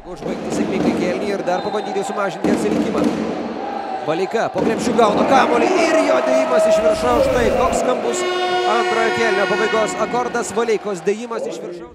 Užbaigti sėkmingai kėlinį ir dar pabandyti sumažinti atsilikimą. Valeika po krepšiu gauna kamuolį ir jo dėjimas iš viršaus. Štai toks skambus antrojo kėlinio pabaigos akordas. Valeikos dėjimas iš viršaus.